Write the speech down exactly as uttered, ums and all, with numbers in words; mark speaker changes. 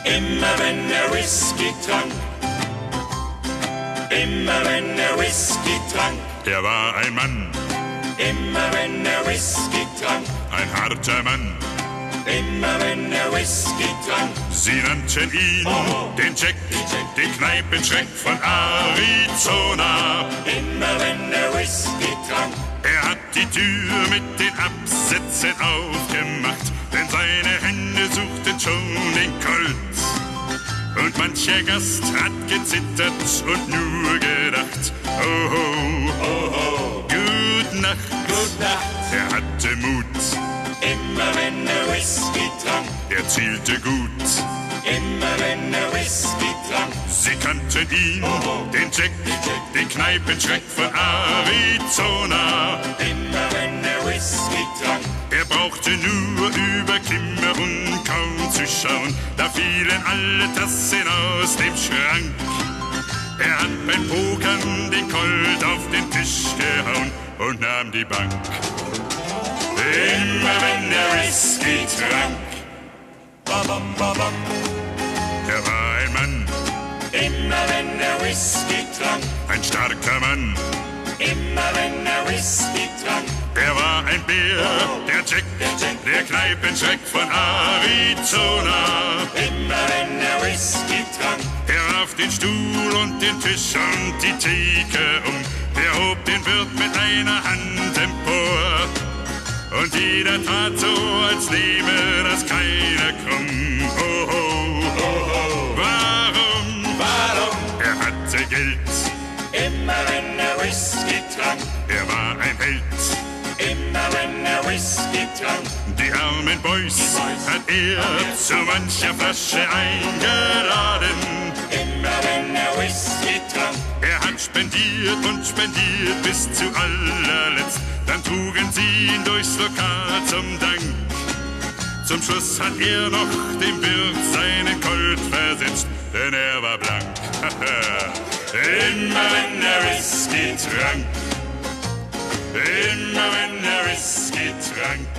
Speaker 1: Immer wenn er Whisky trank, immer wenn er Whisky trank,
Speaker 2: er war ein Mann,
Speaker 1: immer wenn er Whisky trank,
Speaker 2: ein harter Mann.
Speaker 1: immer wenn er Whisky trank.
Speaker 2: Sie nannten ihn
Speaker 1: Oh,
Speaker 2: den Jack,
Speaker 1: Jack.
Speaker 2: den Kneipenschreck von Arizona.
Speaker 1: Immer wenn er Whisky trank,
Speaker 2: Er hat die Tür mit den Absätzen aufgemacht, denn seine Hände suchten schon den Colt. Und mancher Gast hat gezittert und nur gedacht, oh, oh,
Speaker 1: oh ho,
Speaker 2: gut Nacht.
Speaker 1: gut Nacht.
Speaker 2: Er hatte Mut,
Speaker 1: Immer wenn er Whisky trank,
Speaker 2: er zielte gut.
Speaker 1: immer wenn er Whisky trank,
Speaker 2: Sie kannten ihn, den Jack, den Kneipenschreck von Arizona.
Speaker 1: immer wenn er Whisky trank,
Speaker 2: Er brauchte nur über Kimmerun kaum zu schauen, da fielen alle Tassen aus dem Schrank. Er hat beim Pokern den Colt auf den Tisch gehauen und nahm die Bank.
Speaker 1: immer wenn er Whisky trank, babam, babam.
Speaker 2: Er war ein Mann,
Speaker 1: Immer wenn er Whisky trank,
Speaker 2: ein starker Mann.
Speaker 1: immer wenn er Whisky trank,
Speaker 2: Er war ein Bär, der Jack, der Kneipenschreck von Arizona.
Speaker 1: immer wenn er Whisky trank,
Speaker 2: Er warf den Stuhl und den Tisch und die Theke um. Er hob den Wirt mit einer Hand empor. Und jeder tat so, als nehme das keiner krumm. Oh, oh,
Speaker 1: oh ho,
Speaker 2: warum?
Speaker 1: warum?
Speaker 2: Er hatte Geld,
Speaker 1: Immer wenn er Whisky trank,
Speaker 2: er war ein Held.
Speaker 1: immer wenn er Whisky trank,
Speaker 2: Die armen Boys hat er zu mancher Flasche eingeladen.
Speaker 1: immer wenn er Whisky trank,
Speaker 2: Er hat spendiert und spendiert bis zu allerletzt. Dann trugen sie ihn durchs Lokal zum Dank. Zum Schluss hat er noch dem Wirt seinen Colt versetzt, denn er war blank. Immer wenn er Whisky trank, immer wenn er Whisky trank.